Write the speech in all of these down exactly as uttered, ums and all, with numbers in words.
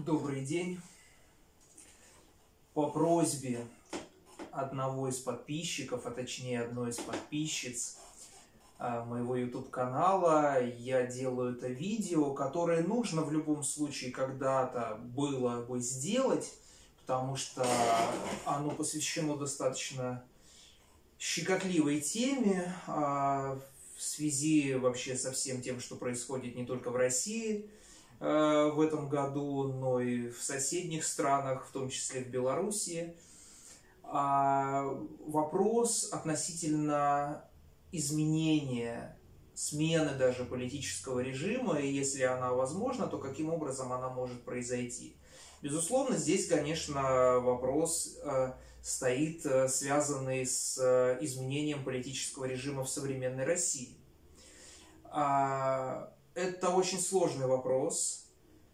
Добрый день. По просьбе одного из подписчиков, а точнее одной из подписчиц моего YouTube-канала, я делаю это видео, которое нужно в любом случае когда-то было бы сделать, потому что оно посвящено достаточно щекотливой теме в связи вообще со всем тем, что происходит не только в России в этом году, но и в соседних странах, в том числе в Белоруссии. Вопрос относительно изменения, смены даже политического режима, и если она возможна, то каким образом она может произойти. Безусловно, здесь, конечно, вопрос стоит, связанный с изменением политического режима в современной России. Это очень сложный вопрос.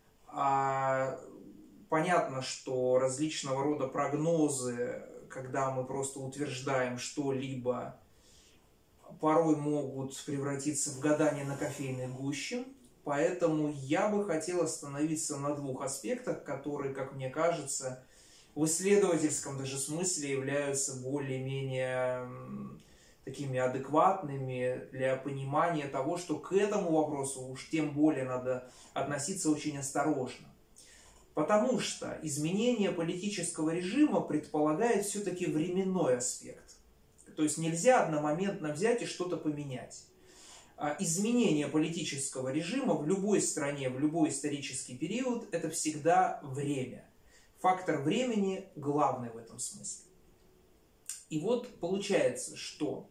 Понятно, что различного рода прогнозы, когда мы просто утверждаем что-либо, порой могут превратиться в гадание на кофейной гуще. Поэтому я бы хотел остановиться на двух аспектах, которые, как мне кажется, в исследовательском даже смысле являются более-менее такими адекватными для понимания того, что к этому вопросу уж тем более надо относиться очень осторожно. Потому что изменение политического режима предполагает все-таки временной аспект. То есть нельзя одномоментно взять и что-то поменять. Изменение политического режима в любой стране, в любой исторический период – это всегда время. Фактор времени главный в этом смысле. И вот получается, что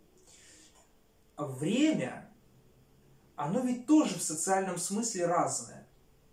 время, оно ведь тоже в социальном смысле разное.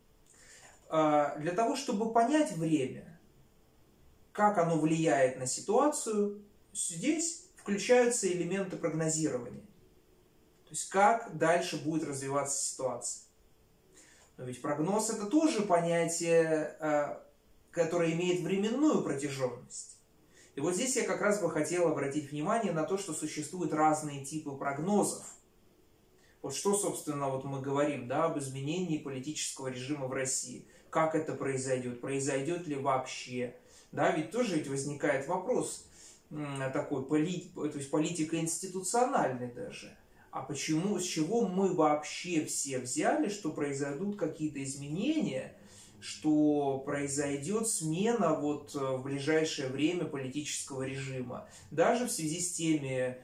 Для того, чтобы понять время, как оно влияет на ситуацию, здесь включаются элементы прогнозирования. То есть, как дальше будет развиваться ситуация. Но ведь прогноз – это тоже понятие, которое имеет временную протяженность. И вот здесь я как раз бы хотел обратить внимание на то, что существуют разные типы прогнозов. Вот что, собственно, вот мы говорим, да, об изменении политического режима в России. Как это произойдет? Произойдет ли вообще? Да, ведь тоже ведь возникает вопрос такой, то есть политико-институциональный даже. А почему, с чего мы вообще все взяли, что произойдут какие-то изменения, что произойдет смена вот в ближайшее время политического режима, даже в связи с теми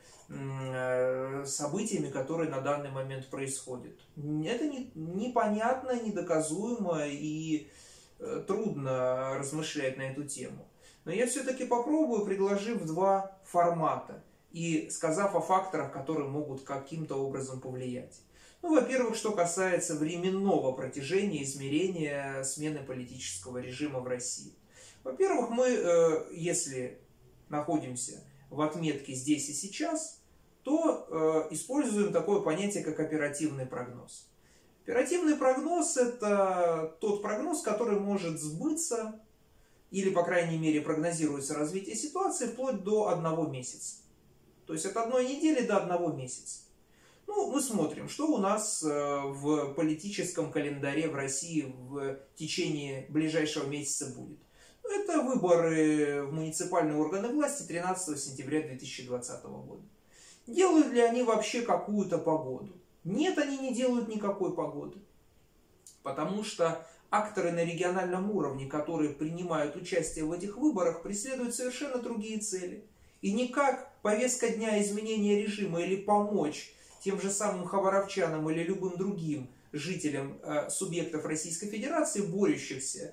событиями, которые на данный момент происходят. Это не, непонятно, недоказуемо и трудно размышлять на эту тему. Но я все-таки попробую, предложив два формата и сказав о факторах, которые могут каким-то образом повлиять. Ну, во-первых, что касается временного протяжения измерения смены политического режима в России. Во-первых, мы, если находимся в отметке здесь и сейчас, то используем такое понятие, как оперативный прогноз. Оперативный прогноз – это тот прогноз, который может сбыться, или, по крайней мере, прогнозируется развитие ситуации вплоть до одного месяца. То есть от одной недели до одного месяца. Ну, мы смотрим, что у нас в политическом календаре в России в течение ближайшего месяца будет. Это выборы в муниципальные органы власти тринадцатого сентября две тысячи двадцатого года. Делают ли они вообще какую-то погоду? Нет, они не делают никакой погоды. Потому что акторы на региональном уровне, которые принимают участие в этих выборах, преследуют совершенно другие цели. И никак повестка дня изменения режима или помочь тем же самым хабаровчанам или любым другим жителям э, субъектов Российской Федерации, борющихся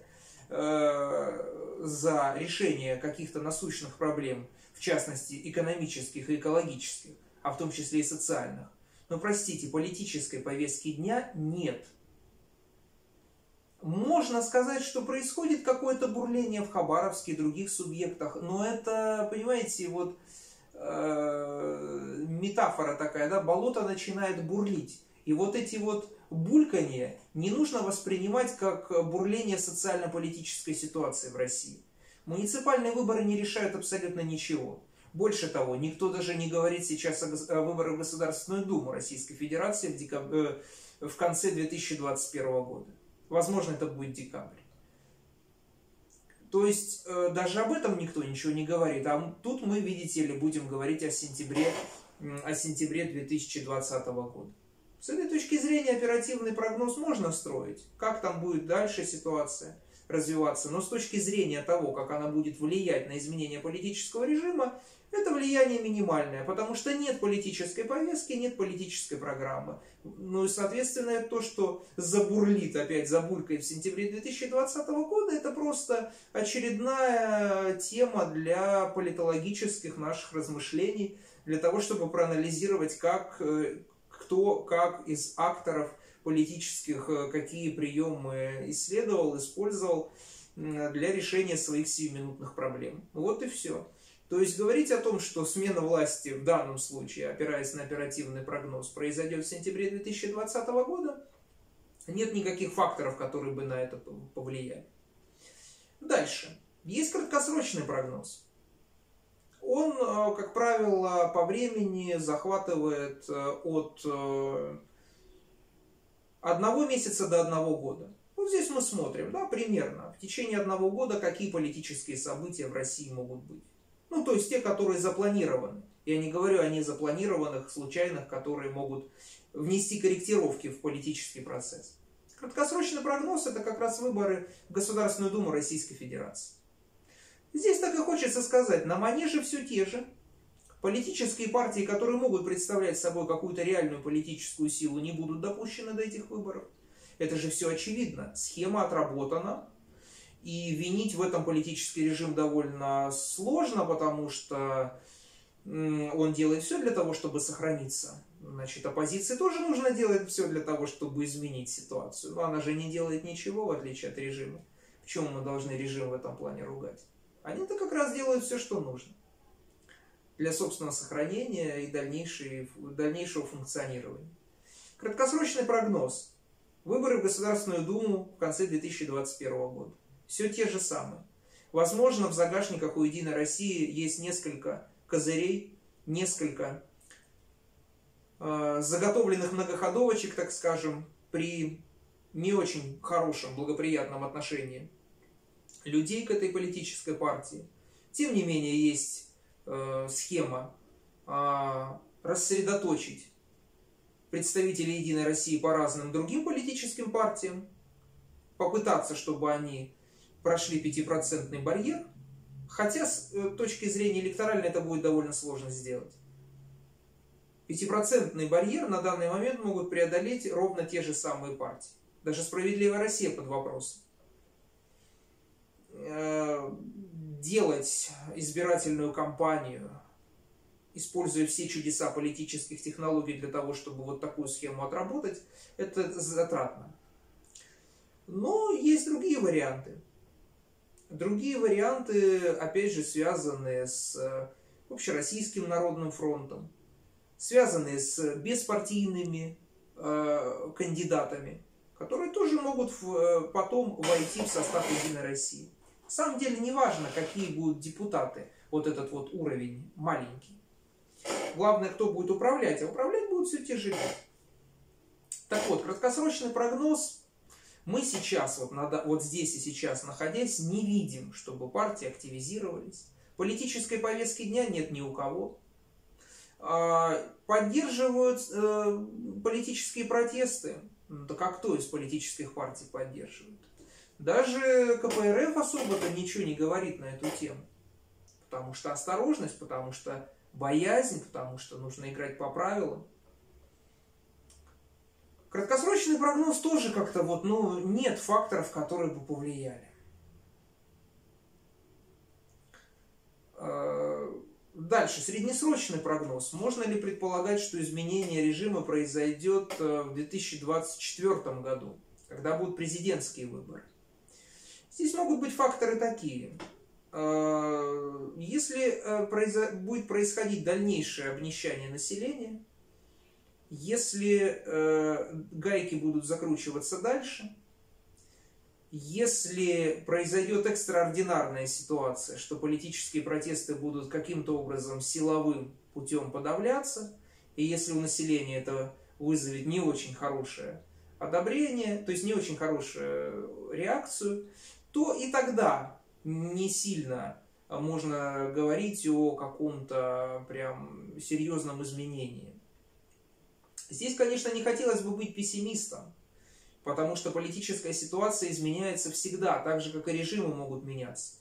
э, за решение каких-то насущных проблем, в частности экономических и экологических, а в том числе и социальных. Но, простите, политической повестки дня нет. Можно сказать, что происходит какое-то бурление в Хабаровске и других субъектах, но это, понимаете, вот метафора такая, да, болото начинает бурлить. И вот эти вот булькания не нужно воспринимать как бурление социально-политической ситуации в России. Муниципальные выборы не решают абсолютно ничего. Больше того, никто даже не говорит сейчас о выборах в Государственную Думу Российской Федерации в, декаб... в конце две тысячи двадцать первого года. Возможно, это будет декабрь. То есть э, даже об этом никто ничего не говорит. А тут мы, видите ли, будем говорить о сентябре, о сентябре две тысячи двадцатого года. С этой точки зрения оперативный прогноз можно строить, как там будет дальше ситуация развиваться. Но с точки зрения того, как она будет влиять на изменение политического режима, это влияние минимальное, потому что нет политической повестки, нет политической программы. Ну и, соответственно, то, что забурлит, опять забулькает в сентябре две тысячи двадцатого года, это просто очередная тема для политологических наших размышлений, для того, чтобы проанализировать, как, кто, как из акторов политических, какие приемы исследовал, использовал для решения своих сиюминутных проблем. Вот и все. То есть говорить о том, что смена власти в данном случае, опираясь на оперативный прогноз, произойдет в сентябре две тысячи двадцатого года, нет никаких факторов, которые бы на это повлияли. Дальше. Есть краткосрочный прогноз. Он, как правило, по времени захватывает от одного месяца до одного года. Вот здесь мы смотрим, да, примерно, в течение одного года, какие политические события в России могут быть. Ну, то есть те, которые запланированы. Я не говорю о незапланированных, случайных, которые могут внести корректировки в политический процесс. Краткосрочный прогноз – это как раз выборы в Государственную Думу Российской Федерации. Здесь так и хочется сказать, на манеже все те же. Политические партии, которые могут представлять собой какую-то реальную политическую силу, не будут допущены до этих выборов. Это же все очевидно. Схема отработана. И винить в этом политический режим довольно сложно, потому что он делает все для того, чтобы сохраниться. Значит, оппозиции тоже нужно делать все для того, чтобы изменить ситуацию. Но она же не делает ничего, в отличие от режима. Почему мы должны режим в этом плане ругать? Они-то как раз делают все, что нужно. Для собственного сохранения и дальнейшего функционирования. Краткосрочный прогноз. Выборы в Государственную Думу в конце две тысячи двадцать первого года. Все те же самые. Возможно, в загашниках у Единой России есть несколько козырей, несколько э, заготовленных многоходовочек, так скажем, при не очень хорошем, благоприятном отношении людей к этой политической партии. Тем не менее, есть э, схема э, рассредоточить представителей Единой России по разным другим политическим партиям, попытаться, чтобы они прошли пятипроцентный барьер, хотя с точки зрения электоральной это будет довольно сложно сделать. Пятипроцентный барьер на данный момент могут преодолеть ровно те же самые партии. Даже «Справедливая Россия» под вопросом. Делать избирательную кампанию, используя все чудеса политических технологий для того, чтобы вот такую схему отработать, это затратно. Но есть другие варианты. Другие варианты, опять же, связанные с Общероссийским народным фронтом, связанные с беспартийными э, кандидатами, которые тоже могут в, потом войти в состав Единой России. На самом деле не важно, какие будут депутаты, вот этот вот уровень маленький. Главное, кто будет управлять, а управлять будут все те же люди. Так вот, краткосрочный прогноз. Мы сейчас, вот, надо, вот здесь и сейчас находясь, не видим, чтобы партии активизировались. Политической повестки дня нет ни у кого. Поддерживают э, политические протесты. Так а кто из политических партий поддерживает? Даже ка пэ эр эф особо-то ничего не говорит на эту тему. Потому что осторожность, потому что боязнь, потому что нужно играть по правилам. Краткосрочный прогноз тоже как-то вот, ну, нет факторов, которые бы повлияли. Дальше, среднесрочный прогноз. Можно ли предполагать, что изменение режима произойдет в две тысячи двадцать четвёртом году, когда будут президентские выборы? Здесь могут быть факторы такие. Если будет происходить дальнейшее обнищание населения, если э, гайки будут закручиваться дальше, если произойдет экстраординарная ситуация, что политические протесты будут каким-то образом силовым путем подавляться, и если у населения это вызовет не очень хорошее одобрение, то есть не очень хорошую реакцию, то и тогда не сильно можно говорить о каком-то прям серьезном изменении. Здесь, конечно, не хотелось бы быть пессимистом, потому что политическая ситуация изменяется всегда, так же, как и режимы могут меняться.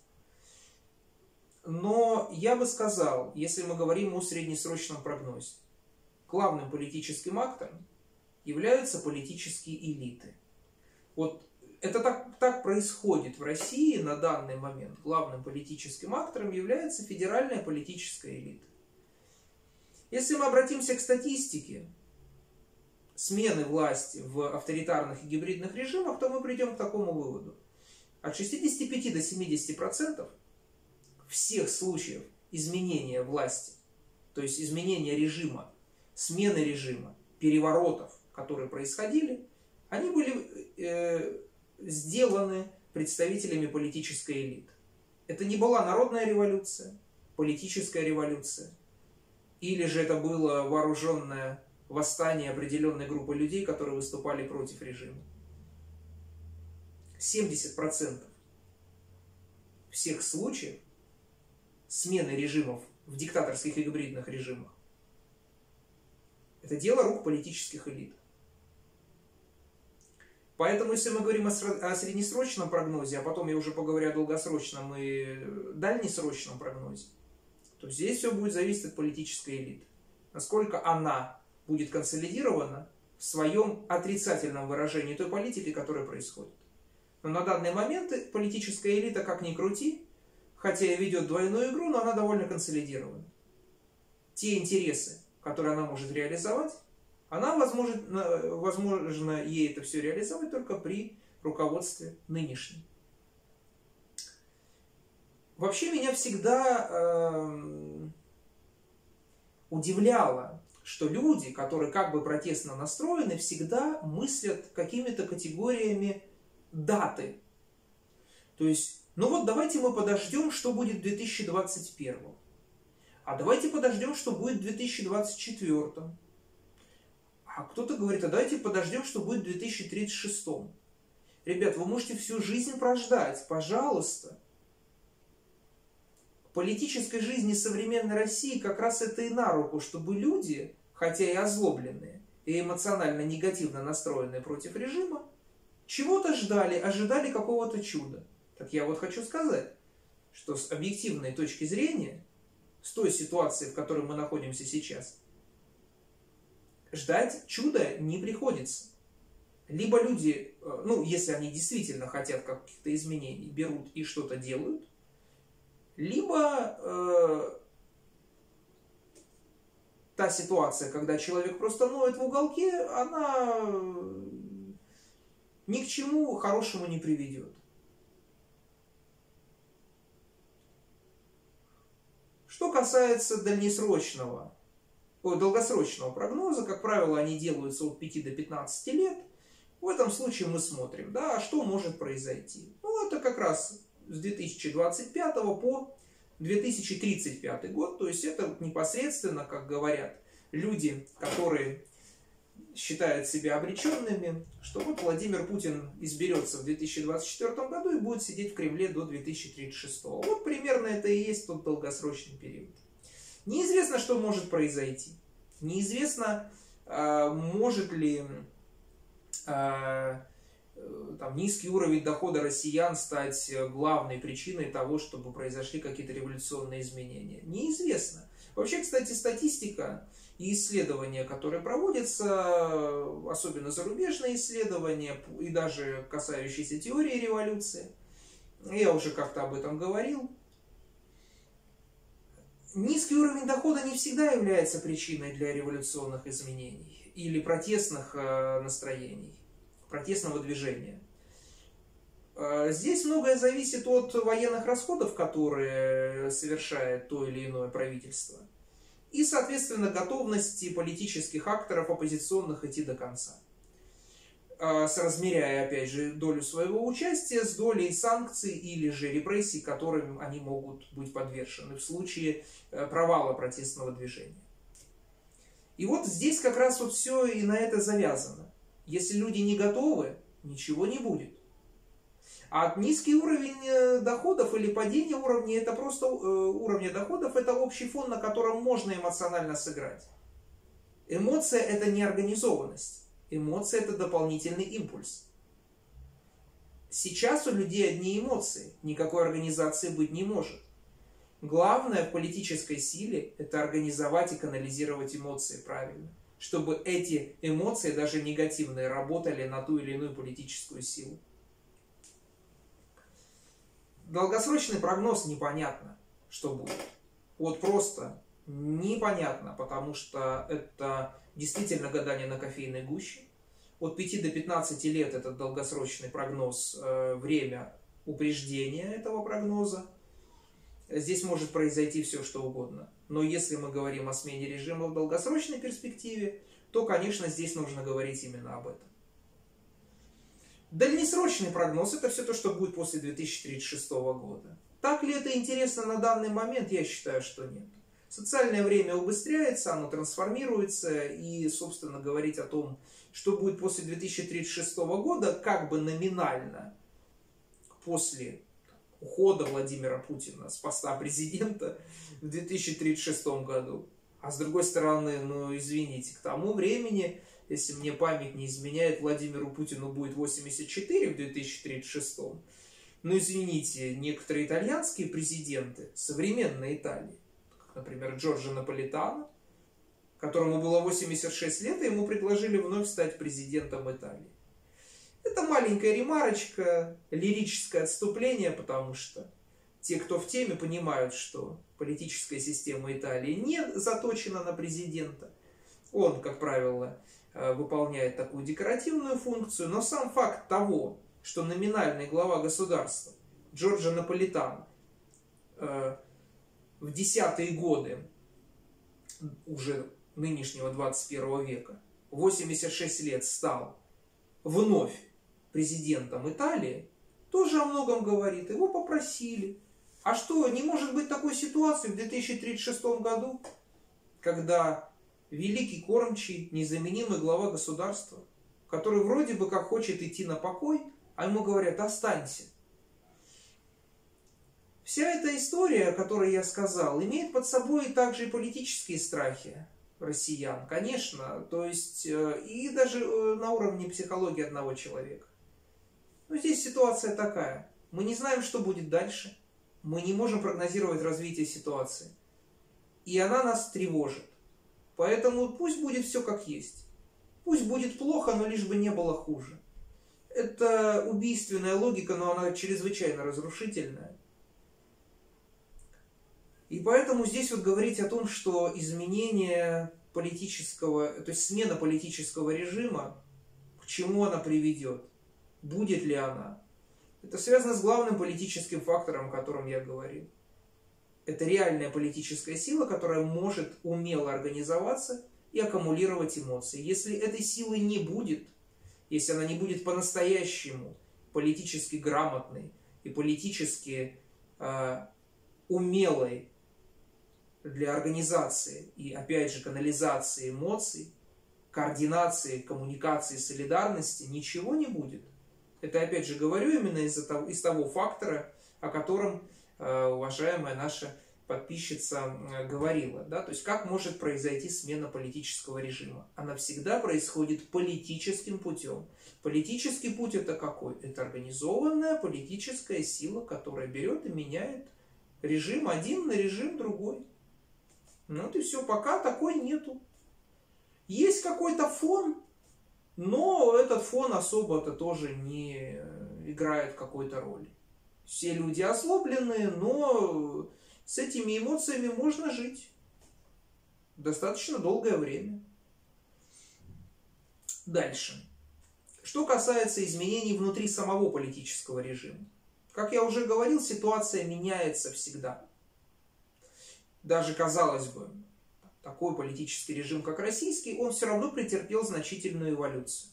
Но я бы сказал, если мы говорим о среднесрочном прогнозе, главным политическим актором являются политические элиты. Вот это так, так происходит в России на данный момент. Главным политическим актором является федеральная политическая элита. Если мы обратимся к статистике смены власти в авторитарных и гибридных режимах, то мы придем к такому выводу. От шестидесяти пяти до семидесяти процентов всех случаев изменения власти, то есть изменения режима, смены режима, переворотов, которые происходили, они были э, сделаны представителями политической элиты. Это не была народная революция, политическая революция, или же это было вооруженное восстание определенной группы людей, которые выступали против режима. семьдесят процентов всех случаев смены режимов в диктаторских и гибридных режимах — это дело рук политических элит. Поэтому, если мы говорим о среднесрочном прогнозе, а потом я уже поговорю о долгосрочном и дальнесрочном прогнозе, то здесь все будет зависеть от политической элиты. Насколько она будет консолидирована в своем отрицательном выражении той политики, которая происходит. Но на данный момент политическая элита, как ни крути, хотя и ведет двойную игру, но она довольно консолидирована. Те интересы, которые она может реализовать, она, возможно, возможно, ей это все реализовать только при руководстве нынешнем. Вообще меня всегда э, удивляло, что люди, которые как бы протестно настроены, всегда мыслят какими-то категориями даты. То есть, ну вот давайте мы подождем, что будет в две тысячи двадцать первом. А давайте подождем, что будет в две тысячи двадцать четвёртом. А кто-то говорит, а давайте подождем, что будет в две тысячи тридцать шестом. Ребят, вы можете всю жизнь прождать, пожалуйста. Политической жизни современной России как раз это и на руку, чтобы люди, хотя и озлобленные, и эмоционально негативно настроенные против режима, чего-то ждали, ожидали какого-то чуда. Так я вот хочу сказать, что с объективной точки зрения, с той ситуации, в которой мы находимся сейчас, ждать чуда не приходится. Либо люди, ну, если они действительно хотят каких-то изменений, берут и что-то делают, либо э, та ситуация, когда человек просто ноет в уголке, она ни к чему хорошему не приведет. Что касается дальнесрочного, ой, долгосрочного прогноза, как правило, они делаются от пяти до пятнадцати лет. В этом случае мы смотрим, да, что может произойти. Ну, это как раз с две тысячи двадцать пятого по две тысячи тридцать пятый год. То есть это непосредственно, как говорят люди, которые считают себя обреченными, что вот Владимир Путин изберется в две тысячи двадцать четвёртом году и будет сидеть в Кремле до две тысячи тридцать шестого. Вот примерно это и есть тот долгосрочный период. Неизвестно, что может произойти. Неизвестно, может ли там, низкий уровень дохода россиян стать главной причиной того, чтобы произошли какие-то революционные изменения. Неизвестно. Вообще, кстати, статистика и исследования, которые проводятся, особенно зарубежные исследования, и даже касающиеся теории революции, я уже как-то об этом говорил, низкий уровень дохода не всегда является причиной для революционных изменений или протестных настроений, протестного движения. Здесь многое зависит от военных расходов, которые совершает то или иное правительство, и, соответственно, готовности политических акторов оппозиционных идти до конца. Соразмеряя, опять же, долю своего участия с долей санкций или же репрессий, которым они могут быть подвержены в случае провала протестного движения. И вот здесь как раз вот все и на это завязано. Если люди не готовы, ничего не будет. А низкий уровень доходов или падение уровня, это просто уровня доходов, это общий фон, на котором можно эмоционально сыграть. Эмоция это не организованность. Эмоция это дополнительный импульс. Сейчас у людей одни эмоции, никакой организации быть не может. Главное в политической силе это организовать и канализировать эмоции правильно, чтобы эти эмоции, даже негативные, работали на ту или иную политическую силу. Долгосрочный прогноз непонятно, что будет. Вот просто непонятно, потому что это действительно гадание на кофейной гуще. От пяти до пятнадцати лет этот долгосрочный прогноз, э, время упреждения этого прогноза. Здесь может произойти все, что угодно. Но если мы говорим о смене режима в долгосрочной перспективе, то, конечно, здесь нужно говорить именно об этом. Дальнесрочный прогноз – это все то, что будет после две тысячи тридцать шестого года. Так ли это интересно на данный момент? Я считаю, что нет. Социальное время убыстряется, оно трансформируется, и, собственно, говорить о том, что будет после две тысячи тридцать шестого года, как бы номинально, после ухода Владимира Путина с поста президента в две тысячи тридцать шестом году. А с другой стороны, ну извините, к тому времени, если мне память не изменяет, Владимиру Путину будет восемьдесят четыре в две тысячи тридцать шестом. Ну извините, некоторые итальянские президенты, современной Италии, как, например, Джорджо Наполитано, которому было восемьдесят шесть лет, и ему предложили вновь стать президентом Италии. Это маленькая ремарочка, лирическое отступление, потому что те, кто в теме, понимают, что политическая система Италии не заточена на президента. Он, как правило, выполняет такую декоративную функцию, но сам факт того, что номинальный глава государства Джорджо Наполитано в десятые годы уже нынешнего двадцать первого века, восемьдесят шесть лет стал вновь президентом Италии, тоже о многом говорит. Его попросили. А что, не может быть такой ситуации в две тысячи тридцать шестом году, когда великий кормчий, незаменимый глава государства, который вроде бы как хочет идти на покой, а ему говорят: останься. Вся эта история, о которой я сказал, имеет под собой также и политические страхи россиян, конечно, то есть и даже на уровне психологии одного человека. Но здесь ситуация такая. Мы не знаем, что будет дальше. Мы не можем прогнозировать развитие ситуации. И она нас тревожит. Поэтому пусть будет все как есть. Пусть будет плохо, но лишь бы не было хуже. Это убийственная логика, но она чрезвычайно разрушительная. И поэтому здесь вот говорить о том, что изменение политического, то есть смена политического режима, к чему она приведет, будет ли она, это связано с главным политическим фактором, о котором я говорил. Это реальная политическая сила, которая может умело организоваться и аккумулировать эмоции. Если этой силы не будет, если она не будет по-настоящему политически грамотной и политически э, умелой для организации и, опять же, канализации эмоций, координации, коммуникации, солидарности, ничего не будет. Это, опять же, говорю именно из-за того, из того фактора, о котором э, уважаемая наша подписчица э, говорила. Да? То есть, как может произойти смена политического режима? Она всегда происходит политическим путем. Политический путь это какой? Это организованная политическая сила, которая берет и меняет режим один на режим другой. Ну вот и все, пока такой нету. Есть какой-то фон, но этот фон особо-то тоже не играет какой-то роли. Все люди озлобленные, но с этими эмоциями можно жить достаточно долгое время. Дальше. Что касается изменений внутри самого политического режима. Как я уже говорил, ситуация меняется всегда. Даже, казалось бы, такой политический режим, как российский, он все равно претерпел значительную эволюцию.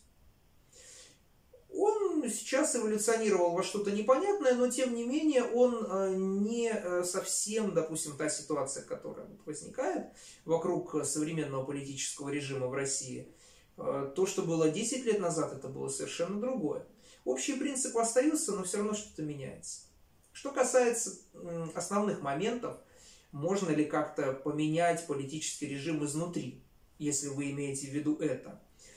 Он сейчас эволюционировал во что-то непонятное, но тем не менее он не совсем, допустим, та ситуация, которая возникает вокруг современного политического режима в России. То, что было десять лет назад, это было совершенно другое. Общие принципы остаются, но все равно что-то меняется. Что касается основных моментов, можно ли как-то поменять политический режим изнутри, если вы имеете в виду это.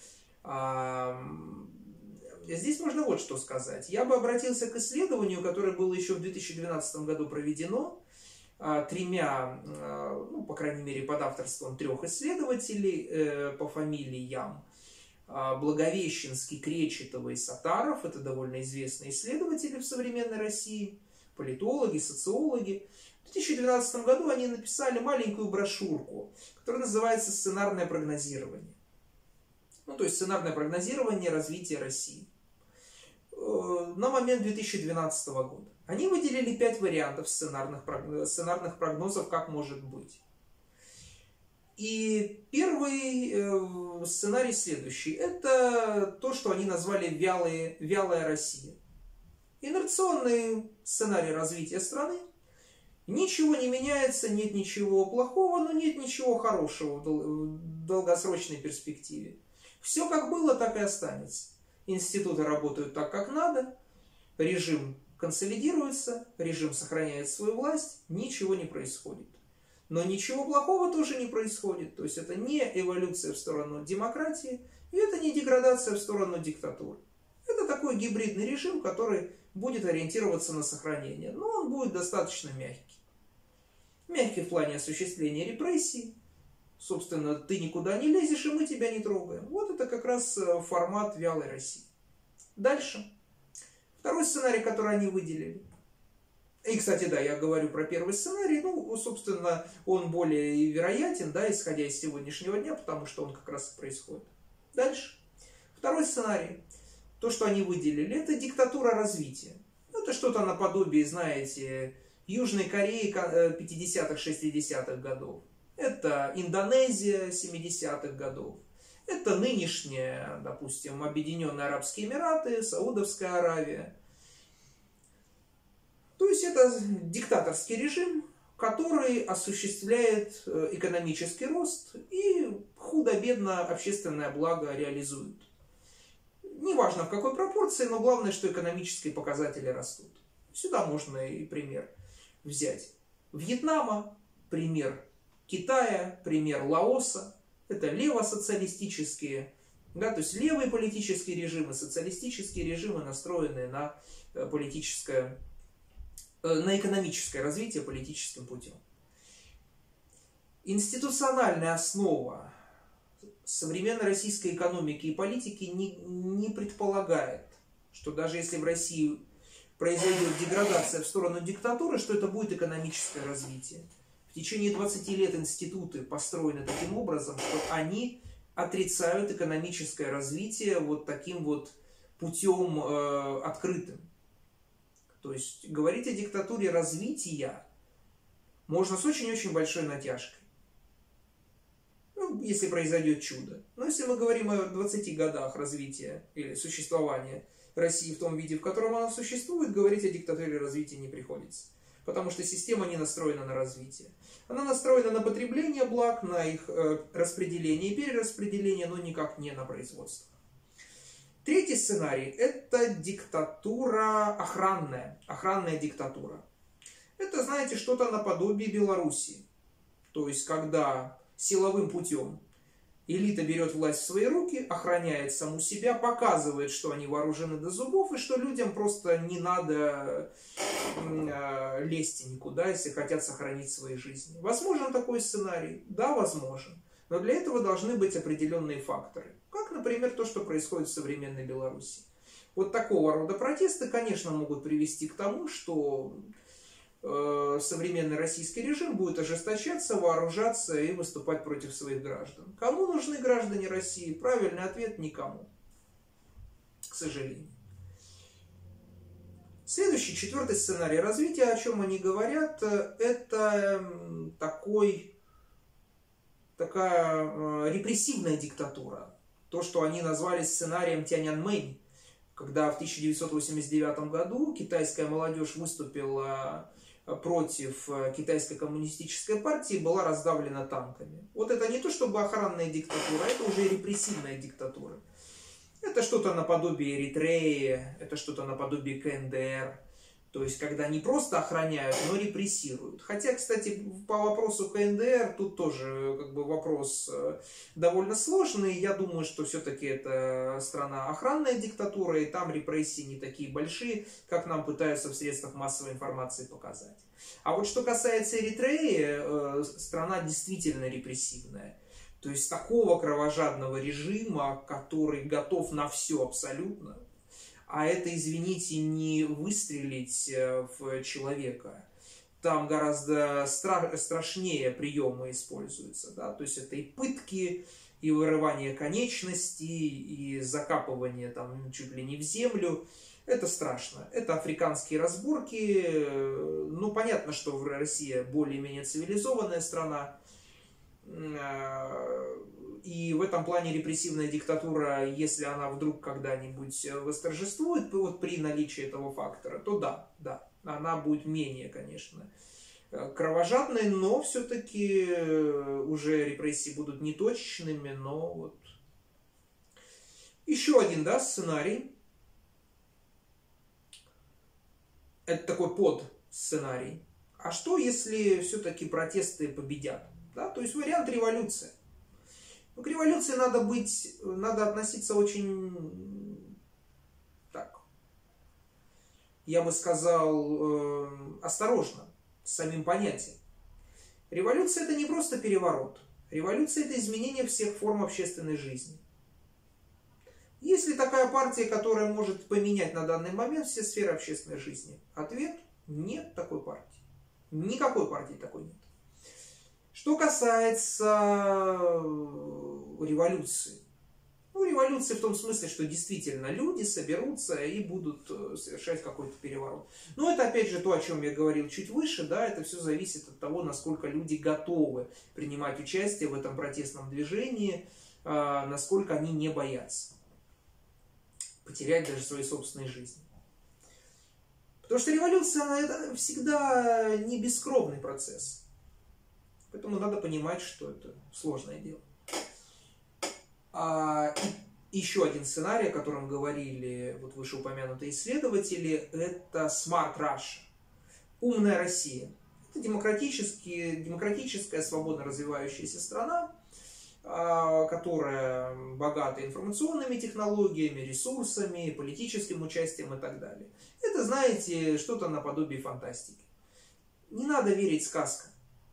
Здесь можно вот что сказать. Я бы обратился к исследованию, которое было еще в две тысячи двенадцатом году проведено, тремя, ну, по крайней мере, под авторством трех исследователей по фамилиям Благовещенский, Кречетова и Сатаров. Это довольно известные исследователи в современной России, политологи, социологи. В две тысячи двенадцатом году они написали маленькую брошюрку, которая называется «Сценарное прогнозирование». Ну, то есть сценарное прогнозирование развития России на момент две тысячи двенадцатого года. Они выделили пять вариантов сценарных, сценарных прогнозов, как может быть. И первый сценарий следующий. Это то, что они назвали вялые, «вялая Россия». Инерционный сценарий развития страны. Ничего не меняется, нет ничего плохого, но нет ничего хорошего в долгосрочной перспективе. Все как было, так и останется. Институты работают так, как надо, режим консолидируется, режим сохраняет свою власть, ничего не происходит. Но ничего плохого тоже не происходит. То есть это не эволюция в сторону демократии, и это не деградация в сторону диктатуры. Это такой гибридный режим, который будет ориентироваться на сохранение, но он будет достаточно мягкий. Мягкий в плане осуществления репрессий. Собственно, ты никуда не лезешь, и мы тебя не трогаем. Вот это как раз формат вялой России. Дальше. Второй сценарий, который они выделили. И, кстати, да, я говорю про первый сценарий. Ну, собственно, он более вероятен, да, исходя из сегодняшнего дня, потому что он как раз и происходит. Дальше. Второй сценарий. То, что они выделили, это диктатура развития. Это что-то наподобие, знаете, Южной Кореи пятидесятых шестидесятых годов. Это Индонезия семидесятых годов. Это нынешние, допустим, Объединенные Арабские Эмираты, Саудовская Аравия. То есть это диктаторский режим, который осуществляет экономический рост и худо-бедно общественное благо реализует. Неважно в какой пропорции, но главное, что экономические показатели растут. Сюда можно и пример взять. Вьетнама, пример Китая, пример Лаоса. Это левосоциалистические, да, то есть левые политические режимы, социалистические режимы, настроенные на политическое, на экономическое развитие политическим путем. Институциональная основа современной российской экономики и политики не, не предполагает, что даже если в России произойдет деградация в сторону диктатуры, что это будет экономическое развитие. В течение двадцати лет институты построены таким образом, что они отрицают экономическое развитие вот таким вот путем э, открытым. То есть говорить о диктатуре развития можно с очень-очень большой натяжкой. Ну, если произойдет чудо. Но если мы говорим о двадцати годах развития или существования России в том виде, в котором она существует, говорить о диктатуре развития не приходится. Потому что система не настроена на развитие. Она настроена на потребление благ, на их э, распределение и перераспределение, но никак не на производство. Третий сценарий – это диктатура охранная, охранная диктатура. Это, знаете, что-то наподобие Белоруссии. То есть, когда силовым путем элита берет власть в свои руки, охраняет саму себя, показывает, что они вооружены до зубов, и что людям просто не надо э, лезть никуда, если хотят сохранить свои жизни. Возможен такой сценарий? Да, возможен. Но для этого должны быть определенные факторы. Как, например, то, что происходит в современной Беларуси. Вот такого рода протесты, конечно, могут привести к тому, что современный российский режим будет ожесточаться, вооружаться и выступать против своих граждан. Кому нужны граждане России? Правильный ответ – никому. К сожалению. Следующий, четвертый сценарий развития, о чем они говорят, это такой, такая репрессивная диктатура. То, что они назвали сценарием Тяньаньмэнь, когда в тысяча девятьсот восемьдесят девятом году китайская молодежь выступила против китайской коммунистической партии, была раздавлена танками. Вот это не то чтобы охранная диктатура, это уже репрессивная диктатура. Это что-то наподобие Эритреи, это что-то наподобие ка эн дэ эр. То есть, когда не просто охраняют, но репрессируют. Хотя, кстати, по вопросу ка эн дэ эр, тут тоже как бы вопрос довольно сложный. Я думаю, что все-таки это страна охранная диктатура, и там репрессии не такие большие, как нам пытаются в средствах массовой информации показать. А вот что касается Эритреи, страна действительно репрессивная. То есть, такого кровожадного режима, который готов на все абсолютно. А это, извините, не выстрелить в человека. Там гораздо стра- страшнее приемы используются. Да? То есть это и пытки, и вырывание конечностей, и закапывание там, чуть ли не в землю. Это страшно. Это африканские разборки. Ну, понятно, что Россия более-менее цивилизованная страна. И в этом плане репрессивная диктатура, если она вдруг когда-нибудь восторжествует вот при наличии этого фактора, то да, да, она будет менее, конечно, кровожадной, но все-таки уже репрессии будут неточечными, но вот. Еще один, да, сценарий. Это такой подсценарий. А что, если все-таки протесты победят? Да, то есть вариант революции. Но к революции надо быть, надо относиться очень, так, я бы сказал, э, осторожно с самим понятием. Революция это не просто переворот. Революция это изменение всех форм общественной жизни. Есть ли такая партия, которая может поменять на данный момент все сферы общественной жизни? Ответ – нет такой партии. Никакой партии такой нет. Что касается революции. Ну, революции в том смысле, что действительно люди соберутся и будут совершать какой-то переворот. Но это опять же то, о чем я говорил чуть выше, да, это все зависит от того, насколько люди готовы принимать участие в этом протестном движении, насколько они не боятся потерять даже свои собственные жизни. Потому что революция, она это всегда не бескровный процесс. Поэтому надо понимать, что это сложное дело. А, и еще один сценарий, о котором говорили вот вышеупомянутые исследователи, это Smart Russia. Умная Россия. Это демократическая, свободно развивающаяся страна, которая богата информационными технологиями, ресурсами, политическим участием и так далее. Это, знаете, что-то наподобие фантастики. Не надо верить сказкам.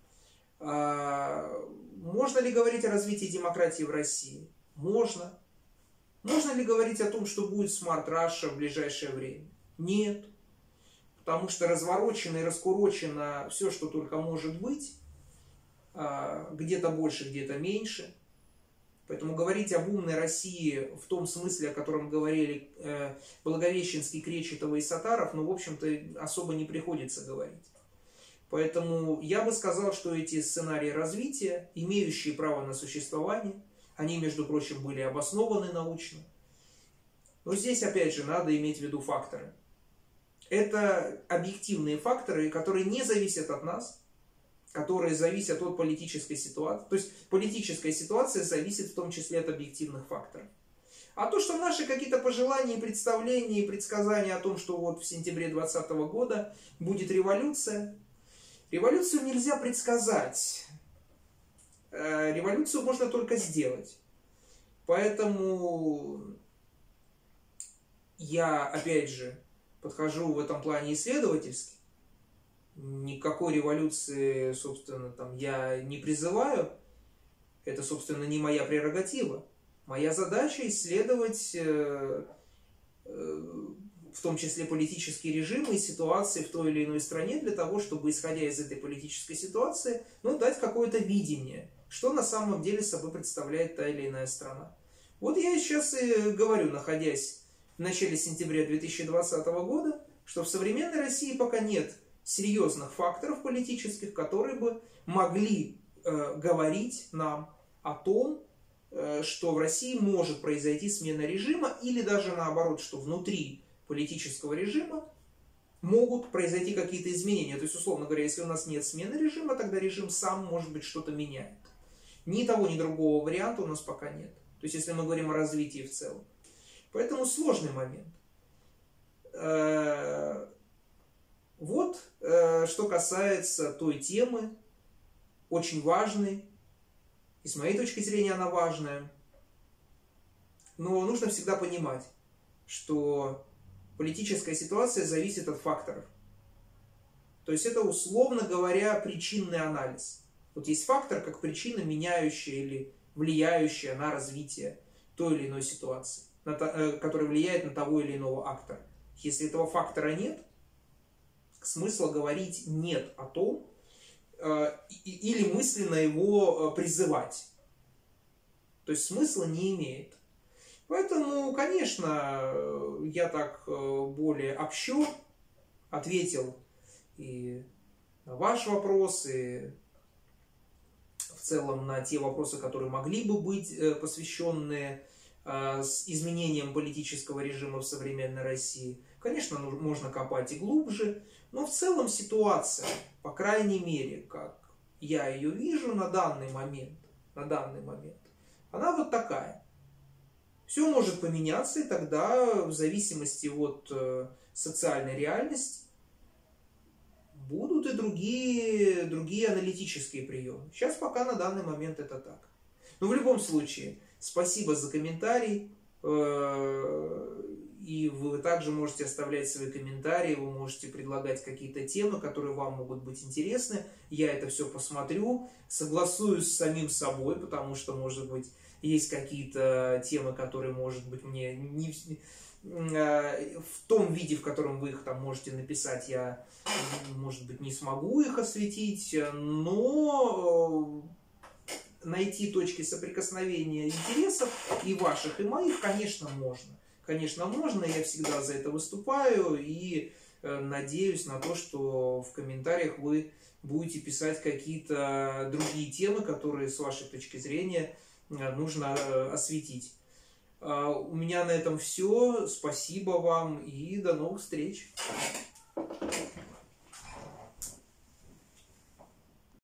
Можно ли говорить о развитии демократии в России? Можно. Можно ли говорить о том, что будет Smart Russia в ближайшее время? Нет. Потому что разворочено и раскурочено все, что только может быть. Где-то больше, где-то меньше. Поэтому говорить об умной России в том смысле, о котором говорили Благовещенский, Кречетова и Сатаров, ну, в общем-то, особо не приходится говорить. Поэтому я бы сказал, что эти сценарии развития, имеющие право на существование, они, между прочим, были обоснованы научно. Но здесь, опять же, надо иметь в виду факторы. Это объективные факторы, которые не зависят от нас, которые зависят от политической ситуации. То есть политическая ситуация зависит в том числе от объективных факторов. А то, что наши какие-то пожелания, представления и предсказания о том, что вот в сентябре двадцатого года будет революция, революцию нельзя предсказать. Революцию можно только сделать. Поэтому я, опять же, подхожу в этом плане исследовательски. Никакой революции, собственно, там я не призываю. Это, собственно, не моя прерогатива. Моя задача исследовать в том числе политические режимы и ситуации в той или иной стране для того, чтобы, исходя из этой политической ситуации, ну, дать какое-то видение, что на самом деле собой представляет та или иная страна. Вот я сейчас и говорю, находясь в начале сентября две тысячи двадцатого года, что в современной России пока нет серьезных факторов политических, которые бы могли э, говорить нам о том, э, что в России может произойти смена режима, или даже наоборот, что внутри политического режима могут произойти какие-то изменения. То есть, условно говоря, если у нас нет смены режима, тогда режим сам, может быть, что-то меняет. Ни того, ни другого варианта у нас пока нет. То есть, если мы говорим о развитии в целом. Поэтому сложный момент. Вот, что касается той темы, очень важной, и с моей точки зрения она важная. Но нужно всегда понимать, что политическая ситуация зависит от факторов. То есть это, условно говоря, причинный анализ. Вот есть фактор как причина, меняющая или влияющая на развитие той или иной ситуации, которая влияет на того или иного актора. Если этого фактора нет, смысла говорить нет о том, или мысленно его призывать. То есть смысла не имеет. Поэтому, конечно, я так более общо ответил и на ваш вопрос, и в целом на те вопросы, которые могли бы быть посвященные с изменением политического режима в современной России. Конечно, можно копать и глубже, но в целом ситуация, по крайней мере, как я ее вижу на данный момент, на данный момент, она вот такая. Все может поменяться, и тогда в зависимости от социальной реальности будут и другие, другие аналитические приемы. Сейчас пока на данный момент это так. Но в любом случае, спасибо за комментарий. И вы также можете оставлять свои комментарии, вы можете предлагать какие-то темы, которые вам могут быть интересны. Я это все посмотрю, согласуюсь с самим собой, потому что, может быть, есть какие-то темы, которые, может быть, мне не в том виде, в котором вы их там можете написать, я, может быть, не смогу их осветить, но найти точки соприкосновения интересов и ваших, и моих, конечно, можно. Конечно, можно, я всегда за это выступаю и надеюсь на то, что в комментариях вы будете писать какие-то другие темы, которые с вашей точки зрения нужно осветить. У меня на этом все. Спасибо вам и до новых встреч.